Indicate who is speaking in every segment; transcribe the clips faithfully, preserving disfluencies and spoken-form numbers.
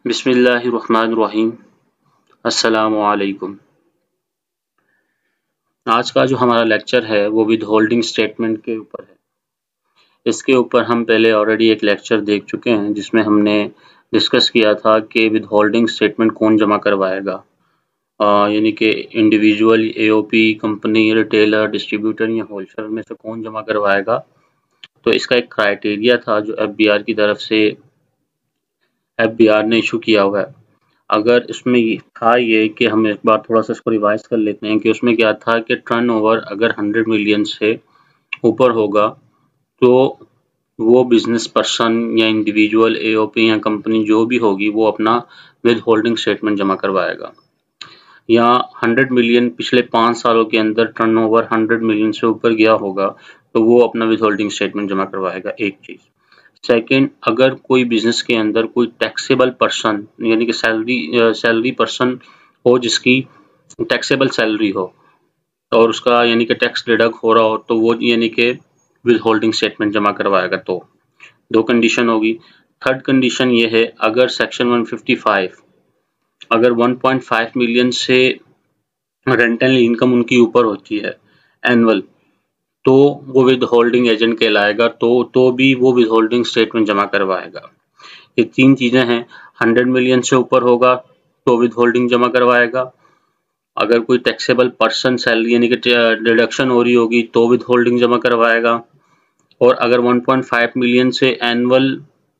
Speaker 1: बिस्मिल्लाहिर्रहमानिर्रहीम। अस्सलामु अलैकुम। आज का जो हमारा लेक्चर है वो विद होल्डिंग स्टेटमेंट के ऊपर है। इसके ऊपर हम पहले ऑलरेडी एक लेक्चर देख चुके हैं जिसमें हमने डिस्कस किया था कि विद होल्डिंग स्टेटमेंट कौन जमा करवाएगा, यानी कि individual, AOP, company, retailer, distributor या होलसेलर में से कौन जमा करवाएगा। तो इसका एक क्राइटेरिया था जो एफबीआर की तरफ से एफबीआर ने इशू किया हुआ है। अगर इसमें था ये कि हम एक बार थोड़ा सा इसको रिवाइज कर लेते हैं कि उसमें क्या था कि टर्नओवर अगर हंड्रेड मिलियन से ऊपर होगा तो वो बिजनेस पर्सन या इंडिविजुअल, एओपी या कंपनी जो भी होगी वो अपना विद होल्डिंग स्टेटमेंट जमा करवाएगा। या हंड्रेड मिलियन पिछले पाँच सालों के अंदर टर्नओवर हंड्रेड मिलियन से ऊपर गया होगा तो वो अपना विद होल्डिंग स्टेटमेंट जमा करवाएगा, एक चीज़। सेकंड, अगर कोई बिजनेस के अंदर कोई टैक्सेबल पर्सन यानी कि सैलरी सैलरी पर्सन हो जिसकी टैक्सेबल सैलरी हो और उसका यानी कि टैक्स डिडक्ट हो रहा हो तो वो यानी कि विद होल्डिंग स्टेटमेंट जमा करवाएगा। तो दो कंडीशन होगी। थर्ड कंडीशन ये है, अगर सेक्शन वन फिफ्टी फाइव अगर वन पॉइंट फाइव मिलियन से रेंटल इनकम उनकी ऊपर होती है एनुअल तो वो विद होल्डिंग एजेंट कहलाएगा, तो तो भी वो विद होल्डिंग स्टेटमेंट जमा करवाएगा। ये तीन चीजें हैं। हंड्रेड मिलियन से ऊपर होगा तो विद होल्डिंग जमा करवाएगा, अगर कोई टैक्सेबल पर्सन सैलरी यानी कि डिडक्शन हो रही होगी तो विद होल्डिंग जमा करवाएगा, और अगर वन पॉइंट फाइव मिलियन से एनुअल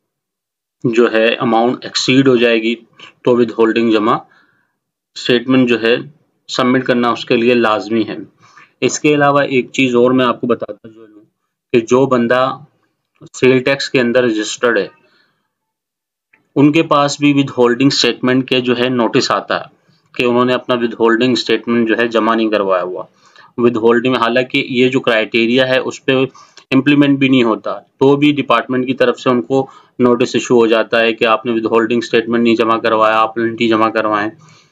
Speaker 1: जो है अमाउंट एक्सीड हो जाएगी तो विद होल्डिंग जमा स्टेटमेंट जो है सबमिट करना उसके लिए लाजमी है। इसके अलावा एक चीज और मैं आपको बताता चलूं कि जो बंदा सेल टैक्स के अंदर रजिस्टर्ड है उनके पास भी विद होल्डिंग स्टेटमेंट के जो है नोटिस आता है कि उन्होंने अपना विद होल्डिंग स्टेटमेंट जो है जमा नहीं करवाया हुआ विद होल्डिंग में। हालांकि ये जो क्राइटेरिया है उस पर इम्प्लीमेंट भी नहीं होता तो भी डिपार्टमेंट की तरफ से उनको नोटिस इशू हो जाता है कि आपने विद होल्डिंग स्टेटमेंट नहीं जमा करवाया, आप एलएनटी जमा करवाएं।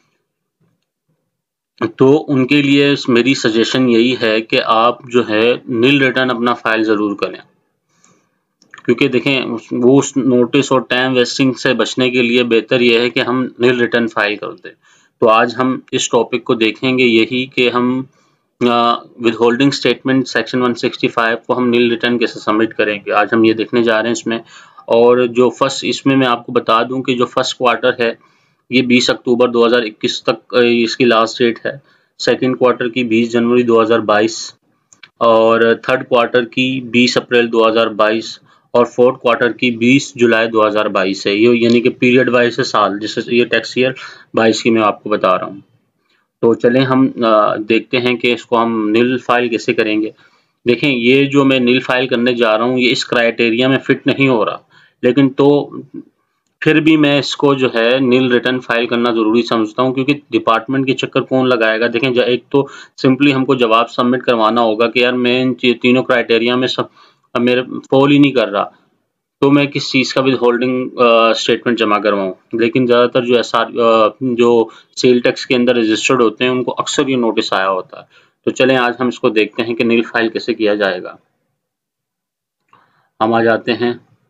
Speaker 1: तो उनके लिए मेरी सजेशन यही है कि आप जो है नील रिटर्न अपना फाइल ज़रूर करें, क्योंकि देखें वो उस नोटिस और टाइम वेस्टिंग से बचने के लिए बेहतर यह है कि हम नील रिटर्न फाइल कर दें। तो आज हम इस टॉपिक को देखेंगे यही कि हम withholding statement section one sixty five को हम नील रिटर्न कैसे सबमिट करेंगे, आज हम ये देखने जा रहे हैं इसमें। और जो फर्स्ट इसमें मैं आपको बता दूं कि जो फर्स्ट क्वार्टर है ये बीस अक्टूबर दो हज़ार इक्कीस तक इसकी लास्ट डेट है, सेकंड क्वार्टर की बीस जनवरी दो हज़ार बाईस और थर्ड क्वार्टर की बीस अप्रैल दो हज़ार बाईस और फोर्थ क्वार्टर की बीस जुलाई दो हज़ार बाईस है। ये यानी कि पीरियड वाइज है साल, जिससे ये टैक्स ईयर बाईस की मैं आपको बता रहा हूँ। तो चलें हम देखते हैं कि इसको हम नील फाइल कैसे करेंगे। देखें ये जो मैं नील फाइल करने जा रहा हूँ ये इस क्राइटेरिया में फिट नहीं हो रहा, लेकिन तो फिर भी मैं इसको जो है नील रिटर्न फाइल करना जरूरी समझता हूँ, क्योंकि डिपार्टमेंट के चक्कर कौन लगाएगा। देखें एक तो सिंपली हमको जवाब सबमिट करवाना होगा कि यार मैं इन तीनों क्राइटेरिया में सब मेरे फॉल ही नहीं कर रहा तो मैं किस चीज़ का विद होल्डिंग स्टेटमेंट जमा करवाऊँ। लेकिन ज़्यादातर जो एस आर जो सेल टैक्स के अंदर रजिस्टर्ड होते हैं उनको अक्सर ये नोटिस आया होता है। तो चलें आज हम इसको देखते हैं कि नील फाइल कैसे किया जाएगा। हम आ जाते हैं,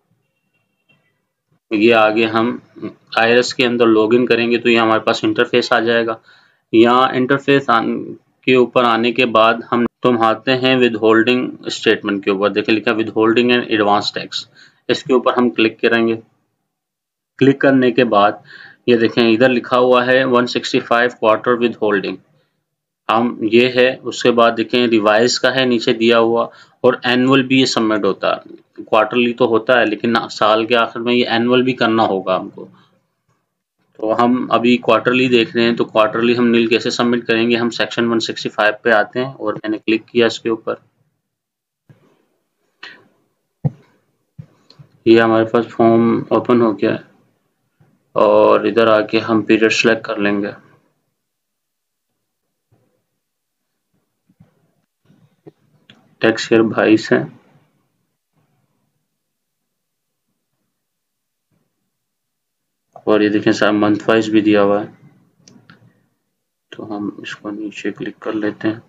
Speaker 1: ये आगे हम आईआरएस के अंदर लॉगिन करेंगे तो ये हमारे पास इंटरफेस आ जाएगा। यहाँ इंटरफेस के ऊपर आने के बाद हम तुम आते हैं विद होल्डिंग स्टेटमेंट के ऊपर, देखें लिखा withholding and advance tax, इसके ऊपर हम क्लिक करेंगे। क्लिक करने के बाद ये देखें इधर लिखा हुआ है one sixty five quarter withholding, हम ये है। उसके बाद देखें रिवाइज का है नीचे दिया हुआ, और एनुअल भी ये सबमिट होता है। क्वार्टरली तो होता है लेकिन साल के आखिर में ये एनुअल भी करना होगा हमको। तो हम अभी क्वार्टरली देख रहे हैं, तो क्वार्टरली हम नील कैसे सबमिट करेंगे। हम सेक्शन वन सिक्सटी फाइव पे आते हैं और मैंने क्लिक किया इसके ऊपर, ये हमारे पास फॉर्म ओपन हो गया है और इधर आके हम पीरियड सेलेक्ट कर लेंगे। टैक्स ईयर बाईस है, और ये देखें सारा मंथ वाइज भी दिया हुआ है। तो हम इसको नीचे क्लिक कर लेते हैं।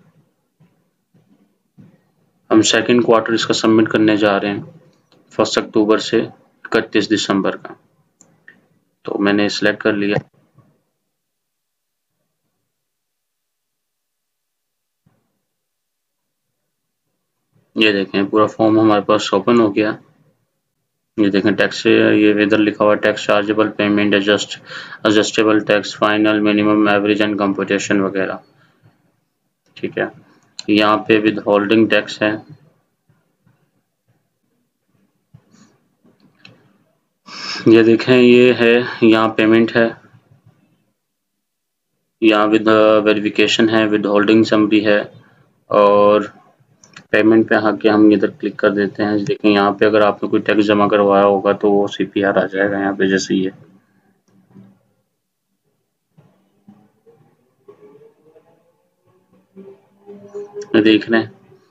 Speaker 1: हम सेकंड क्वार्टर इसका सबमिट करने जा रहे हैं फर्स्ट अक्टूबर से इकतीस दिसंबर का। तो मैंने सिलेक्ट कर लिया। ये देखें पूरा फॉर्म हमारे पास ओपन हो गया। ये देखें टैक्स, ये इधर लिखा हुआ tax chargeable payment adjust adjustable tax final minimum average and computation वगैरह। ठीक है, यहाँ पे विद होल्डिंग टैक्स है। ये देखें ये है, यहाँ पेमेंट है, यहाँ विद वेरिफिकेशन है, विद होल्डिंग समरी है, और पेमेंट पे आके हम इधर क्लिक कर देते हैं। देखें यहाँ पे अगर आपने कोई टैक्स जमा करवाया होगा तो वो सीपीआर आ जाएगा यहाँ पे जैसे ये। देख रहे हैं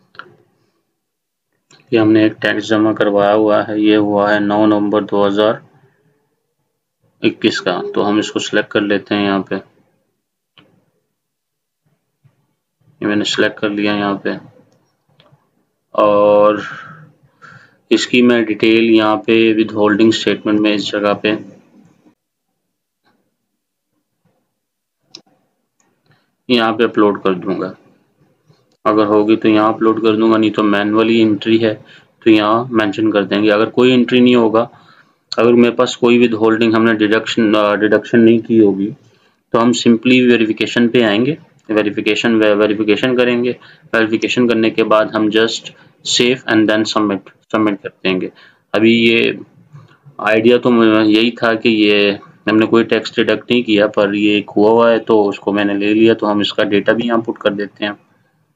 Speaker 1: कि हमने एक टैक्स जमा करवाया हुआ है, ये हुआ है नौ नवंबर दो हज़ार इक्कीस का। तो हम इसको सिलेक्ट कर लेते हैं यहाँ पे। ये मैंने सिलेक्ट कर लिया यहाँ पे, और इसकी मैं डिटेल यहाँ पे विद होल्डिंग स्टेटमेंट में इस जगह पे यहाँ पे अपलोड कर दूंगा। अगर होगी तो यहाँ अपलोड कर दूंगा, नहीं तो मैनुअली एंट्री है तो यहाँ मेंशन कर देंगे। अगर कोई एंट्री नहीं होगा, अगर मेरे पास कोई विद होल्डिंग हमने डिडक्शन डिडक्शन नहीं की होगी, तो हम सिंपली वेरिफिकेशन पे आएंगे, वेरिफिकेशन वेरिफिकेशन करेंगे। वेरिफिकेशन करने के बाद हम just save and then submit submit कर देंगे। अभी ये आइडिया तो यही था कि ये हमने कोई टैक्स डिडक्ट नहीं किया, पर ये एक हुआ हुआ है तो उसको मैंने ले लिया, तो हम इसका डेटा भी यहाँ पुट कर देते हैं।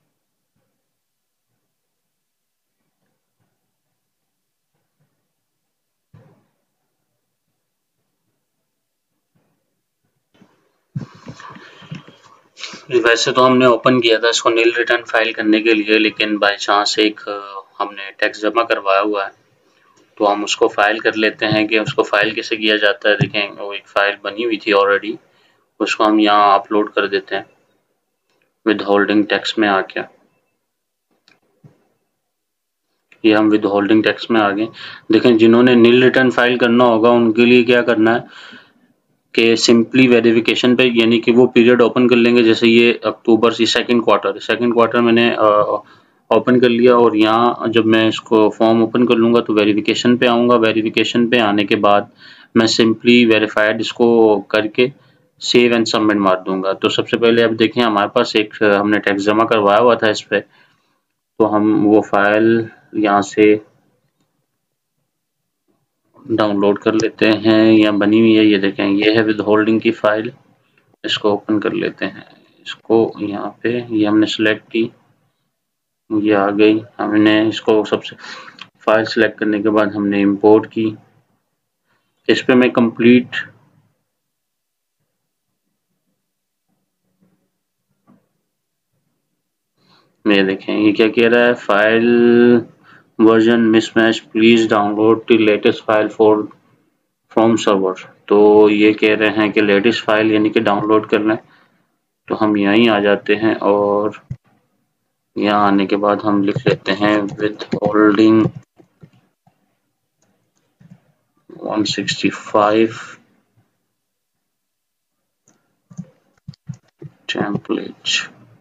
Speaker 1: वैसे तो हमने ओपन किया था इसको नील रिटर्न फाइल करने के लिए, लेकिन बाय चांस एक हमने टैक्स जमा करवाया हुआ है, तो हम उसको फाइल कर लेते हैं। कि उसको फाइल कैसे किया जाता है, देखें वो एक फाइल बनी हुई थी ऑलरेडी, उसको हम यहाँ अपलोड कर देते हैं विद होल्डिंग टैक्स में आके। ये हम विद होल्डिंग टैक्स में आ गए। देखें जिन्होंने नील रिटर्न फाइल करना होगा उनके लिए क्या करना है कि सिंपली वेरिफिकेशन पे, यानी कि वो पीरियड ओपन कर लेंगे। जैसे ये अक्टूबर से सेकंड क्वार्टर सेकंड क्वार्टर मैंने ओपन कर लिया, और यहाँ जब मैं इसको फॉर्म ओपन कर लूँगा तो वेरिफिकेशन पे आऊँगा। वेरिफिकेशन पे आने के बाद मैं सिंपली वेरीफाइड इसको करके सेव एंड सबमिट मार दूंगा। तो सबसे पहले अब देखें हमारे पास एक हमने टैक्स जमा करवाया हुआ था इस पर, तो हम वो फाइल यहाँ से डाउनलोड कर लेते हैं, या बनी हुई है। ये देखें ये है विद होल्डिंग की फाइल, इसको ओपन कर लेते हैं। इसको यहाँ पे ये हमने सेलेक्ट की, ये आ गई। हमने इसको सबसे फाइल सेलेक्ट करने के बाद हमने इंपोर्ट की। इस पे मैं कंप्लीट ये देखें ये क्या कह रहा है, file version mismatch, please download the latest file for from server. तो ये कह रहे हैं कि लेटेस्ट फाइल यानी कि डाउनलोड कर लें। तो हम यहीं आ जाते हैं, और यहाँ आने के बाद हम लिख लेते हैं withholding one sixty five template.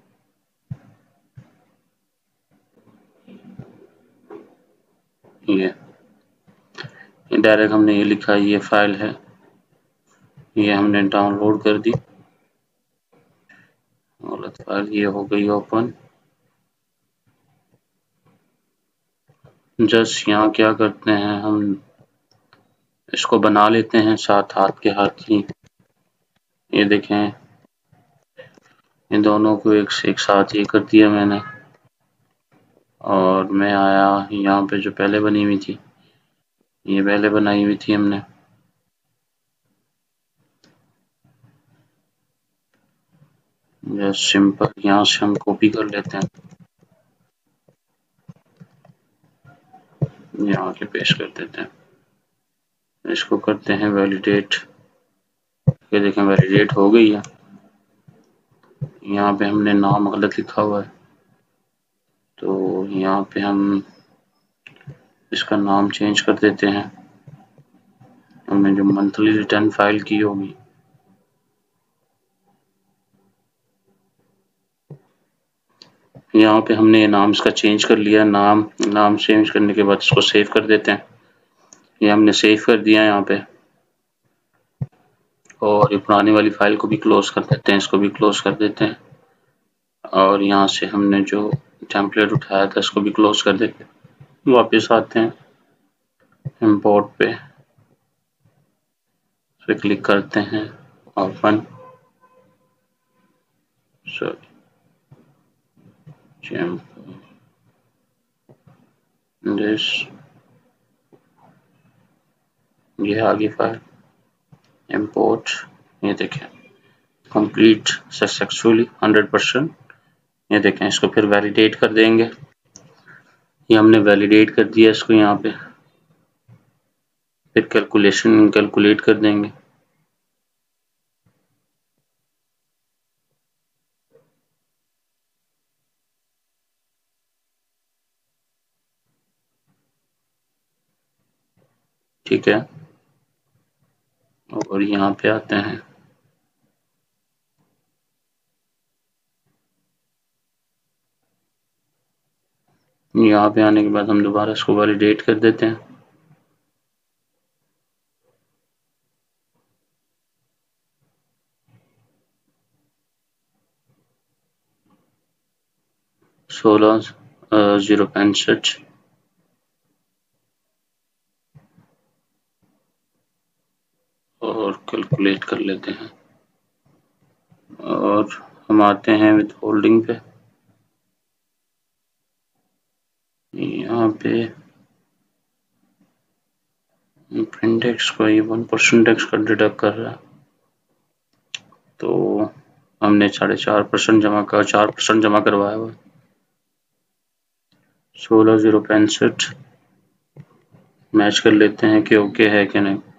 Speaker 1: ये डायरेक्ट हमने ये लिखा, ये फाइल है, ये हमने डाउनलोड कर दी। गलत फाइल, ये हो गई ओपन। जस्ट यहाँ क्या करते हैं, हम इसको बना लेते हैं साथ हाथ के हाथ ही। ये देखें इन दोनों को एक से एक साथ ये कर दिया मैंने, और मैं आया यहाँ पे जो पहले बनी हुई थी, ये पहले बनाई हुई थी हमने। जस्ट सिंपल यहाँ से हम कॉपी कर लेते हैं, यहाँ के पेस्ट कर देते हैं। इसको करते हैं वैलिडेट। ये देखें वैलिडेट हो गई है। यहाँ पे हमने नाम गलत लिखा हुआ है, तो यहाँ पे हम इसका नाम चेंज कर देते हैं। हमने जो मंथली रिटर्न फाइल की होगी, यहाँ पे हमने नाम इसका चेंज कर लिया। नाम नाम चेंज करने के बाद इसको सेव कर देते हैं। ये हमने सेव कर दिया यहाँ पे, और ये पुरानी वाली फाइल को भी क्लोज कर देते हैं, इसको भी क्लोज कर देते हैं, और यहाँ से हमने जो टेम्पलेट उठाया था इसको भी क्लोज कर देते हैं। वापस आते हैं इंपोर्ट पे, फिर क्लिक करते हैं ओपन, सॉरी दिस, ये आ गई फाइल इंपोर्ट। ये देखें कंप्लीट सक्सेसफुली हंड्रेड परसेंट। ये देखें, इसको फिर वैलिडेट कर देंगे। ये हमने वैलिडेट कर दिया इसको यहाँ पे, फिर कैलकुलेशन कैलकुलेट कर देंगे। ठीक है, और यहाँ पे आते हैं, यहाँ पे आने के बाद हम दोबारा इसको वैलिडेट कर देते हैं। सोलह जीरो पैंसठ, और कैलकुलेट कर लेते हैं, और हम आते हैं विथ होल्डिंग पे। यहाँ पे इंडेक्स को ये वन परसेंट टैक्स का डिडक्ट कर रहा है, तो हमने साढ़े चार परसेंट जमा कर चार परसेंट जमा करवाया हुआ। सोलह जीरो पैंसठ मैच कर लेते हैं कि ओके है कि नहीं।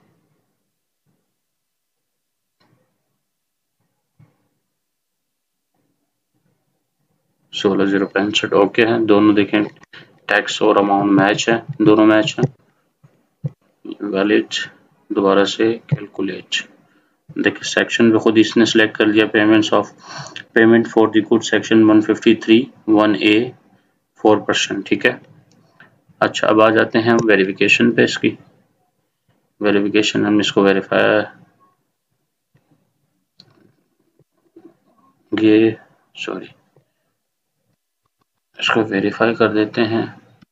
Speaker 1: सोलह जीरो पैंसठ ओके है, दोनों देखें टैक्स और अमाउंट मैच है, दोनों मैच है। वैलिड, दोबारा से कैलकुलेट, देखिए सेक्शन पे खुद इसने सेलेक्ट कर लिया, payments of payment for the good section one fifty three one A four percent. ठीक है, अच्छा अब आ जाते हैं हम वेरिफिकेशन पे। इसकी वेरिफिकेशन हम इसको वेरीफाई, ये सॉरी इसको वेरीफाई कर देते हैं।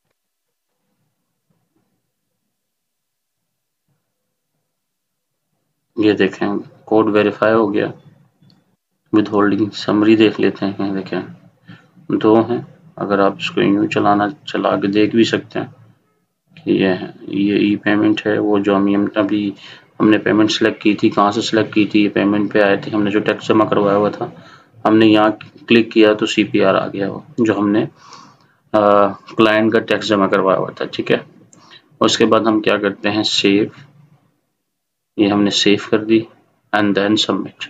Speaker 1: ये देखें कोड वेरीफाई हो गया। विद होल्डिंग समरी देख लेते हैं, देखें दो हैं। अगर आप इसको यूं चलाना चला के देख भी सकते हैं कि ये है, ये ई पेमेंट है, वो जो हम अभी हमने पेमेंट सेलेक्ट की थी, कहाँ से सेलेक्ट की थी, ये पेमेंट पे आए थे, हमने जो टैक्स जमा करवाया हुआ था, हमने यहाँ क्लिक किया तो सी पी आर आ गया, वो जो हमने क्लाइंट का टैक्स जमा करवाया हुआ था। ठीक है, उसके बाद हम क्या करते हैं, सेव, ये हमने सेव कर दी एंड देन सबमिट।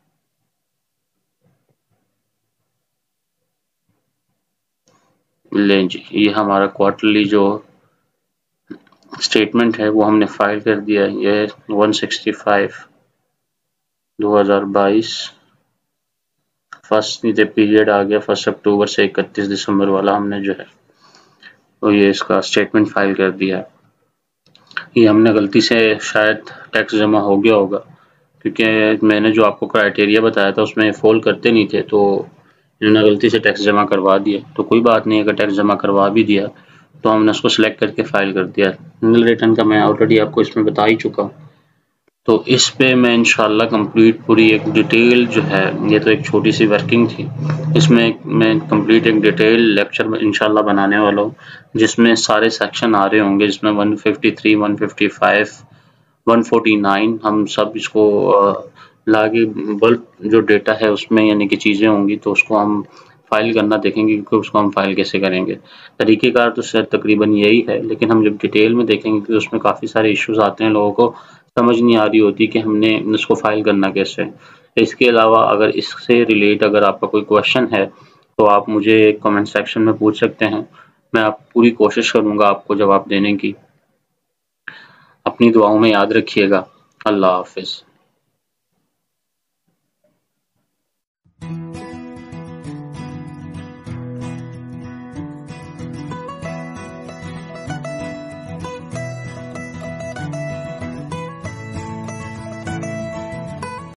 Speaker 1: लें जी, ये हमारा क्वार्टरली जो स्टेटमेंट है वो हमने फाइल कर दिया। ये वन सिक्सटी फाइव दो हज़ार बाईस फर्स्ट नीचे पीरियड आ गया, फर्स्ट अक्टूबर से इकतीस दिसंबर वाला हमने जो है तो ये इसका स्टेटमेंट फाइल कर दिया। ये हमने गलती से शायद टैक्स जमा हो गया होगा, क्योंकि मैंने जो आपको क्राइटेरिया बताया था उसमें फॉल करते नहीं थे, तो इन्होंने गलती से टैक्स जमा करवा दिया। तो कोई बात नहीं, अगर टैक्स जमा करवा भी दिया तो हमने उसको सिलेक्ट करके फाइल कर दिया। नील रिटर्न का मैं ऑलरेडी आपको इसमें बता ही चुका हूँ, तो इस पे मैं इंशाल्लाह कंप्लीट पूरी एक डिटेल जो है, ये तो एक छोटी सी वर्किंग थी, इसमें मैं कंप्लीट एक डिटेल लेक्चर इंशाल्लाह बनाने वाला हूँ, जिसमें सारे सेक्शन आ रहे होंगे, जिसमें one fifty three, one fifty five, one forty nine हम सब इसको लाके बल्क जो डेटा है उसमें यानी कि चीज़ें होंगी, तो उसको हम फाइल करना देखेंगे कि उसको हम फाइल कैसे करेंगे। तरीक़ेकार तो शायद तकरीबन यही है, लेकिन हम जब डिटेल में देखेंगे कि उसमें काफ़ी सारे इश्यूज आते हैं, लोगों को समझ नहीं आ रही होती कि हमने इसको फाइल करना कैसे है। इसके अलावा अगर इससे रिलेट अगर आपका कोई क्वेश्चन है तो आप मुझे कमेंट सेक्शन में पूछ सकते हैं, मैं आप पूरी कोशिश करूँगा आपको जवाब देने की। अपनी दुआओं में याद रखिएगा। अल्लाह हाफ़िज़।